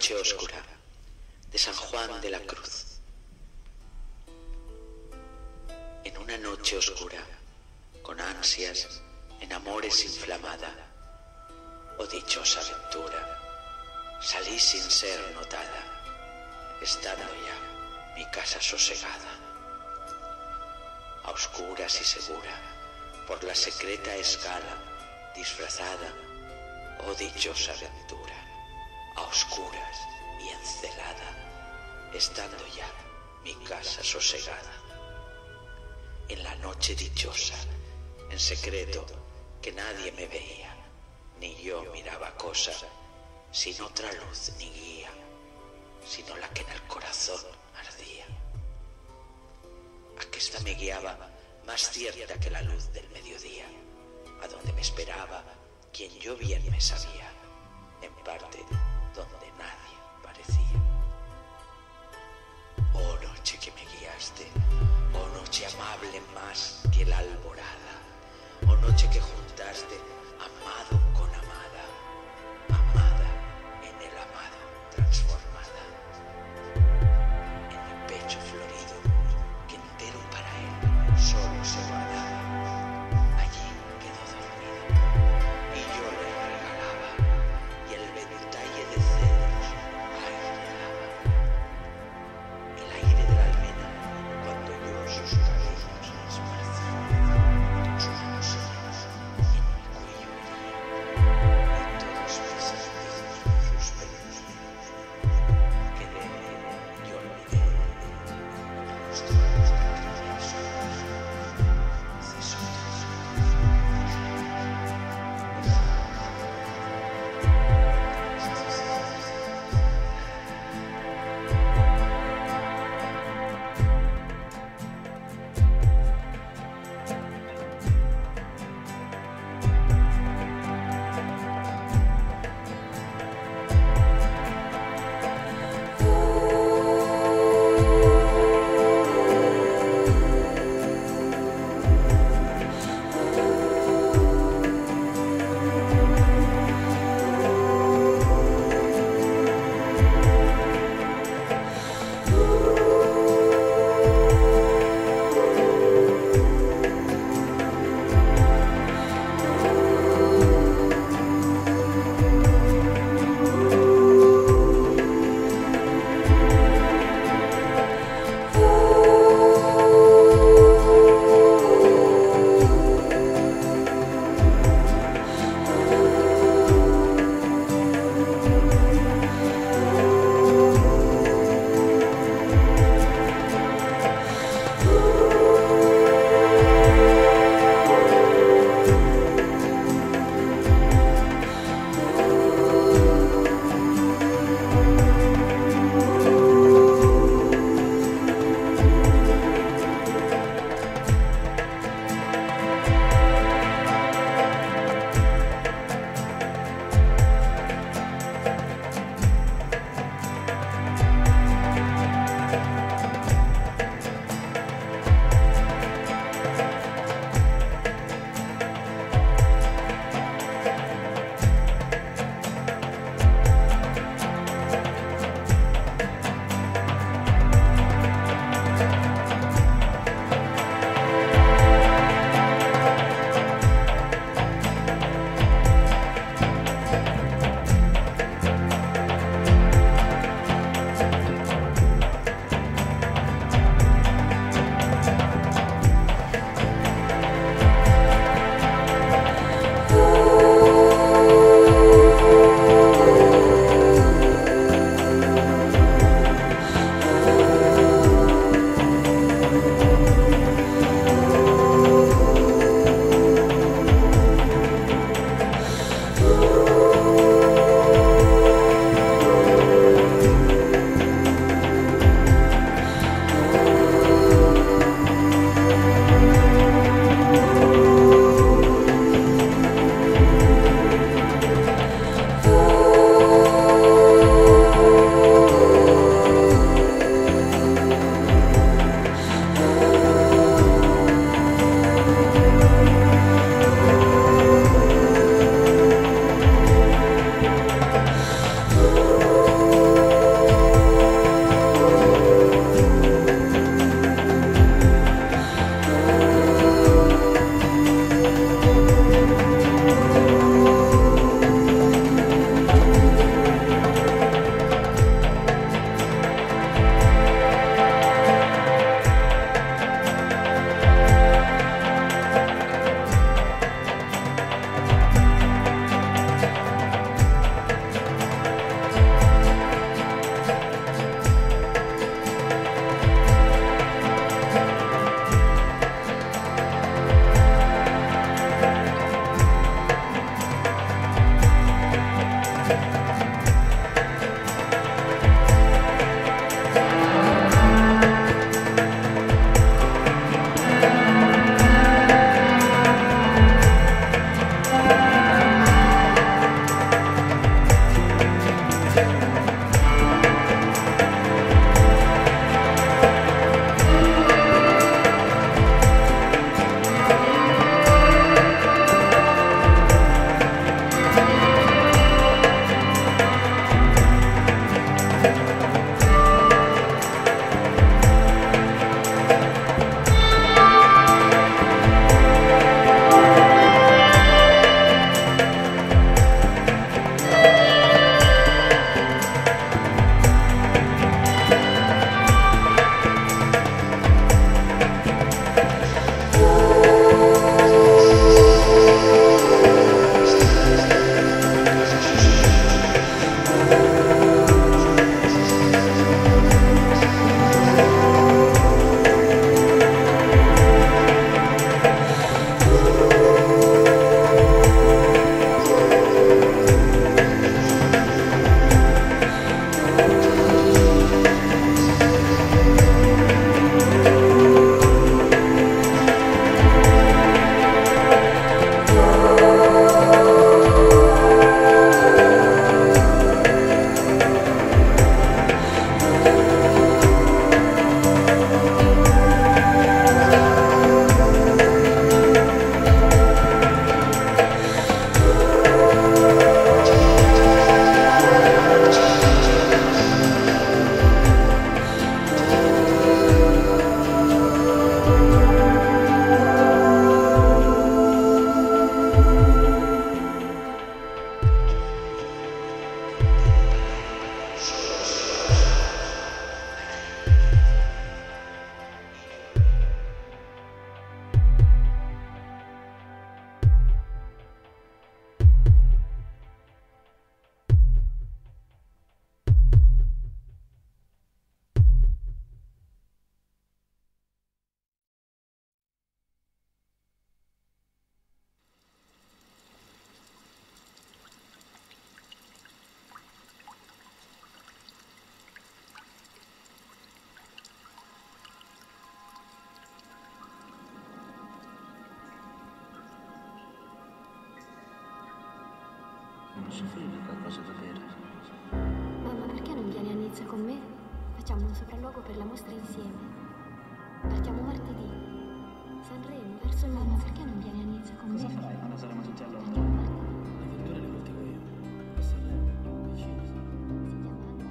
noche oscura de San Juan de la Cruz. En una noche oscura, con ansias, en amores inflamada, oh dichosa aventura, salí sin ser notada, estando ya mi casa sosegada. A oscuras y segura, por la secreta escala, disfrazada, oh dichosa aventura, a oscuras y encelada, estando ya mi casa sosegada. En la noche dichosa, en secreto, que nadie me veía, ni yo miraba cosa, sin otra luz ni guía, sino la que en el corazón ardía. Aquesta me guiaba más cierta que la luz del mediodía, a donde me esperaba quien yo bien me sabía, en parte donde nadie parecía. Oh noche que me guiaste, oh noche amable más que la alborada, oh noche que juntaste amado con amada, amada en el amado transformada, en mi pecho florido que entero para él solo se guardaba, allí quedó dormido y yo le regalaba, y el ventalle de cedros aire daba, el aire de la almena cuando yo sus cabellos esparcía, sus manos serenas en mi cuello hería, y todos mis sentidos suspendidos, que de él yo olvidé, los trapos de aquella sombra cesó todo. Posso offrirvi qualcosa da bere? Mamma, perché non vieni a Nizza con me? Facciamo un sopralluogo per la mostra insieme. Partiamo martedì. Sanremo, verso il Mamma, perché non vieni a Nizza con me? Cosa farai quando saremo tutti a Londra? Partiamo martedì. Le vetture le coltivo io. A Sanremo, vicino. Si chiama Anna.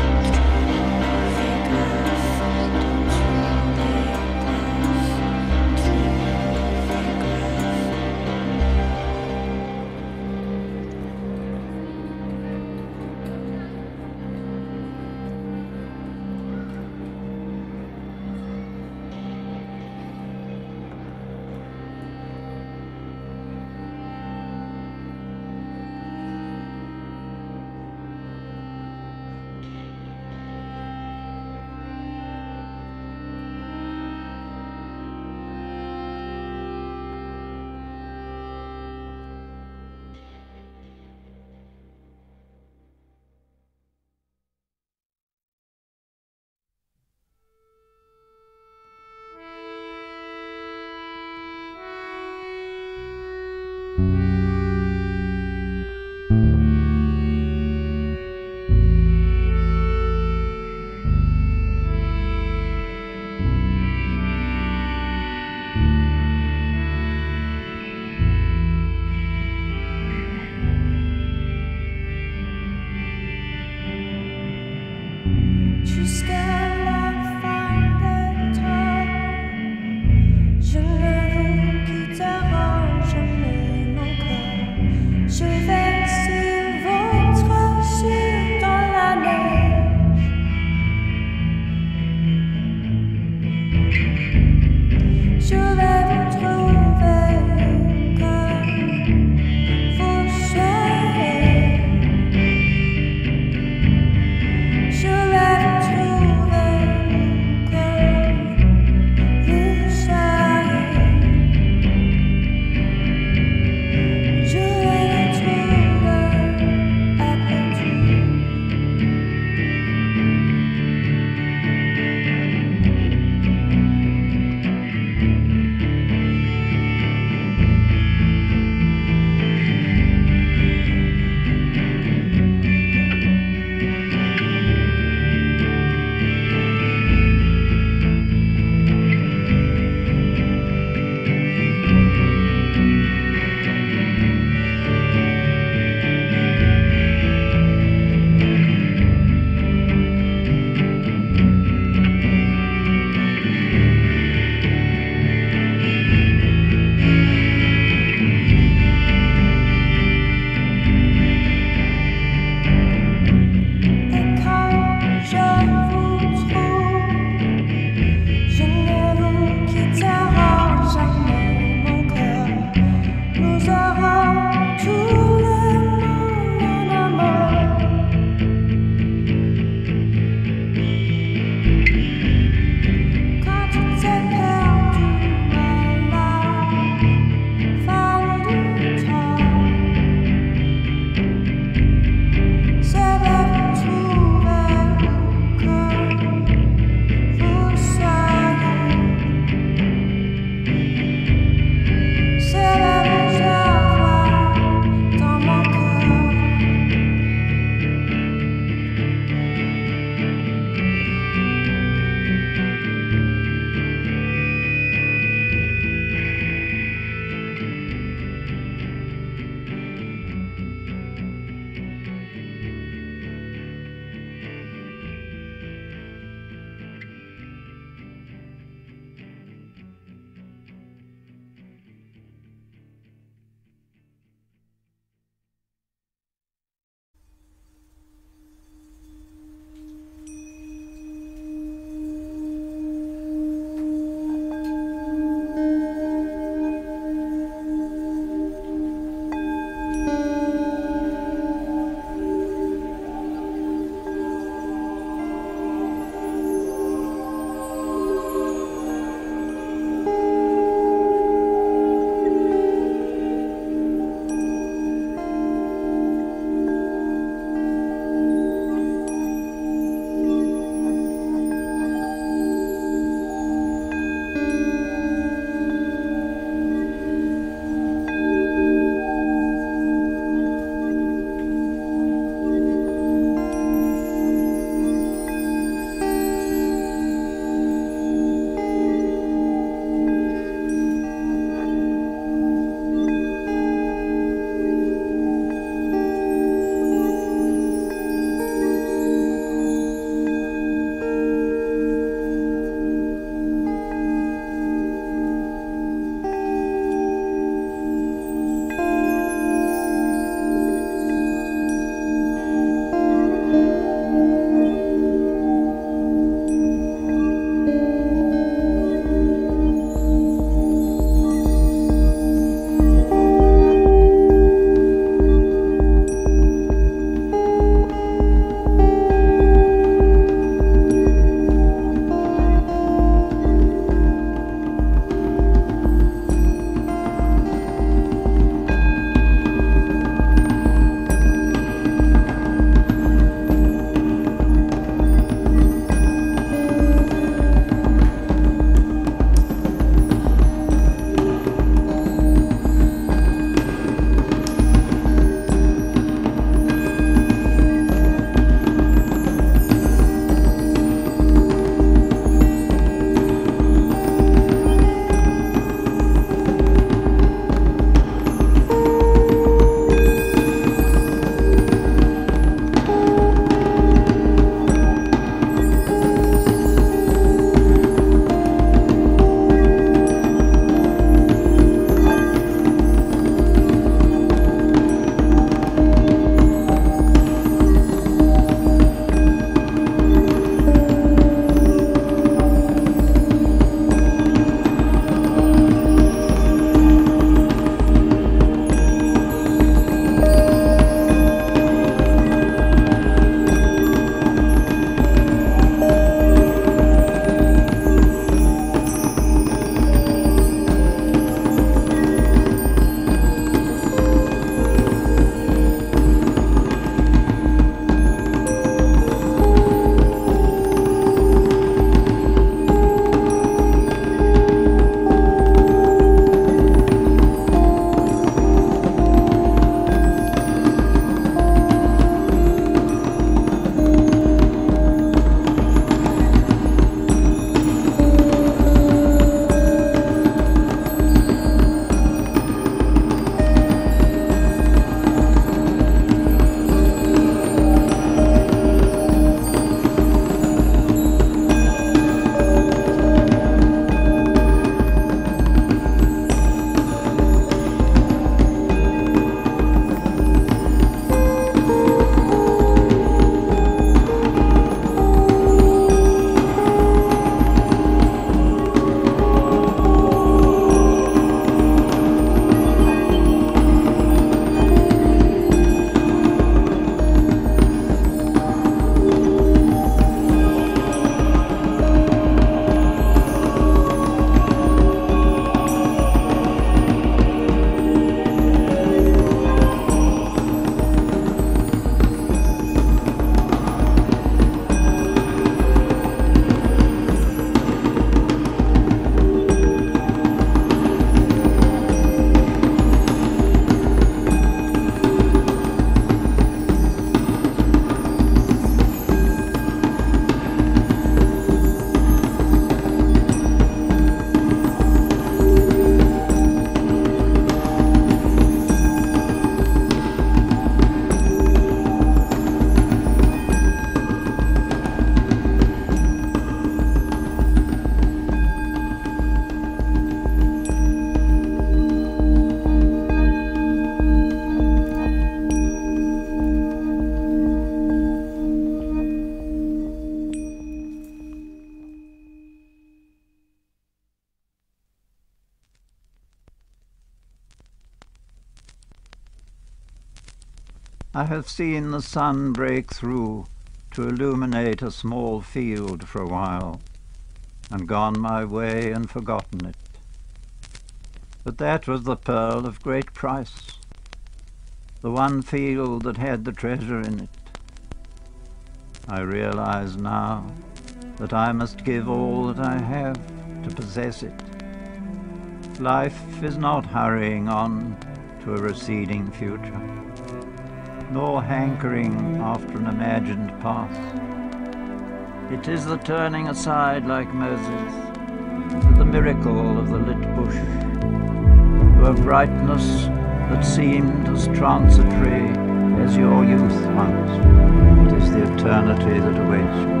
I have seen the sun break through to illuminate a small field for a while, and gone my way and forgotten it. But that was the pearl of great price, the one field that had the treasure in it. I realize now that I must give all that I have to possess it. Life is not hurrying on to a receding future, nor hankering after an imagined past. It is the turning aside like Moses to the miracle of the lit bush, to a brightness that seemed as transitory as your youth once. It is the eternity that awaits you.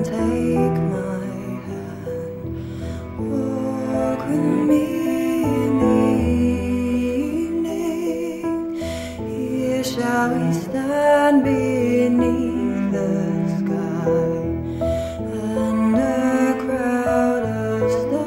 take my hand, walk with me in the evening. Here shall we stand beneath the sky, under a crowd of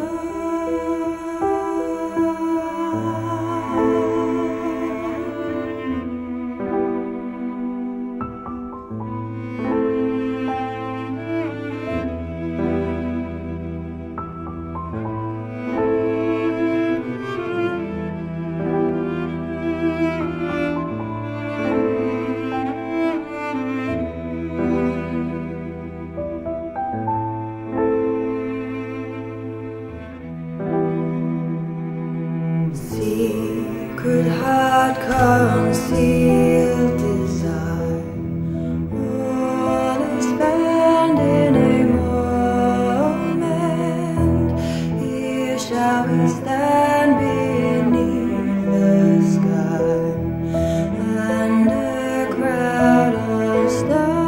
secret heart, concealed desire, all is found in a moment. Here shall we stand beneath the sky, under a crowd of stars.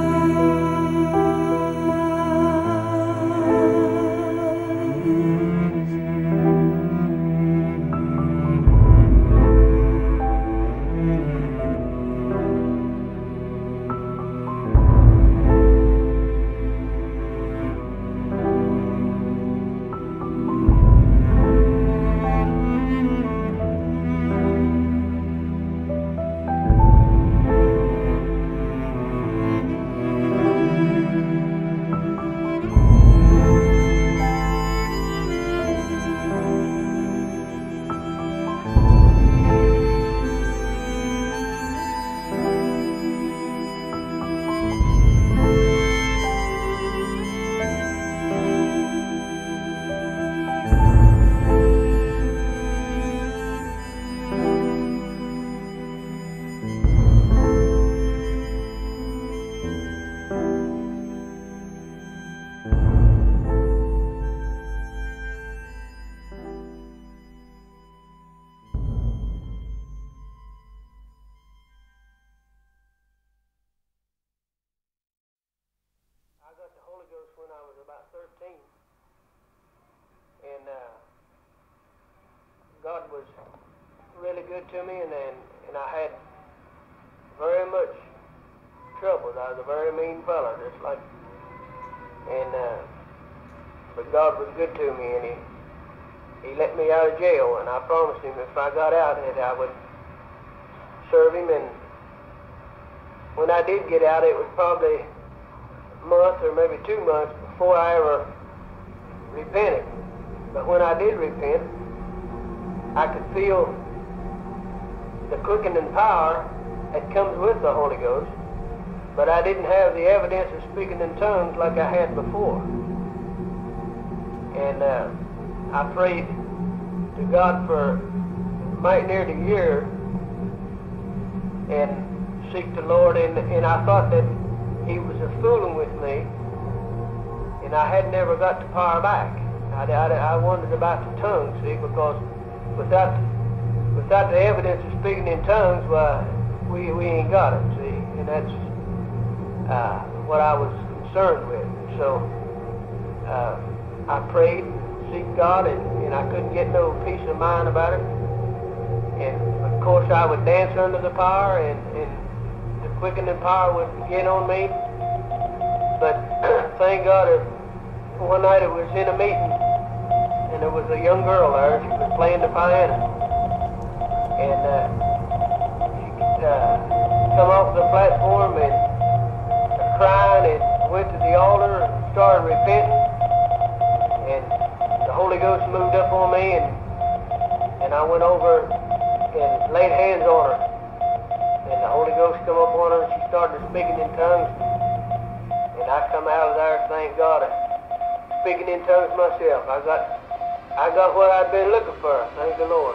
I got the Holy Ghost when I was about 13, and God was really good to me, and I had very much trouble. I was a very mean fella, just like, but God was good to me, and He let me out of jail, and I promised Him if I got out that I would serve Him, and when I did get out, it was probably month or maybe 2 months before I ever repented. But when I did repent, I could feel the quickening power that comes with the Holy Ghost, but I didn't have the evidence of speaking in tongues like I had before. And I prayed to God for mighty near a year and seek the Lord, and I thought that He was a fooling with me, and I had never got the power back. I wondered about the tongues, see, because without the evidence of speaking in tongues, well, we ain't got it, see, and that's what I was concerned with. So I prayed, seeked God, and I couldn't get no peace of mind about it. And of course, I would dance under the power, and the quickening power would get on me. But thank God, one night it was in a meeting, and there was a young girl there. She was playing the piano, and she come off the platform and crying, and went to the altar and started repenting. And the Holy Ghost moved up on me, and I went over and laid hands on her. And the Holy Ghost come up on her, and she started speaking in tongues. And I come out of there, thank God, speaking in tongues myself. I got what I'd been looking for. Thank the Lord.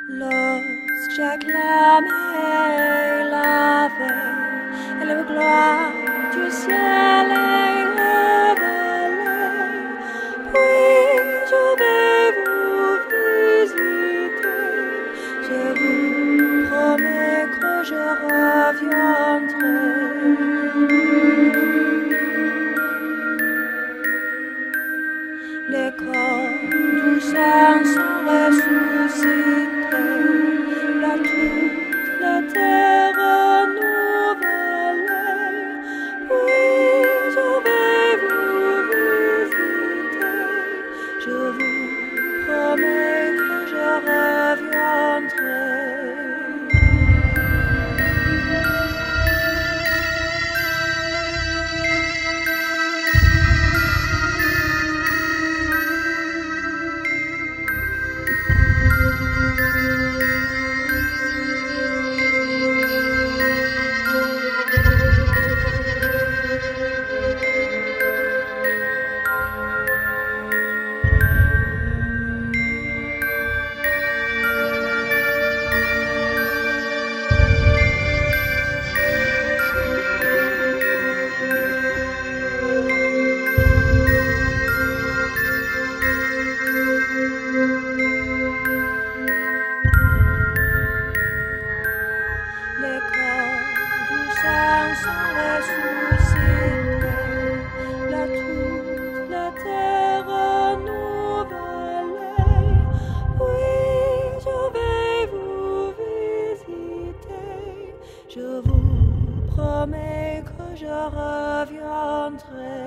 J'acclamais la veille et la gloire du ciel est révélée. Puis je vais vous visiter. Je vous promets que je reviendrai. Les corps du sang sont ressuscités. Toute la terre renouvelée, puis je vais vous visiter. Je vous promets que je reviendrai. Je vous promets que je reviendrai.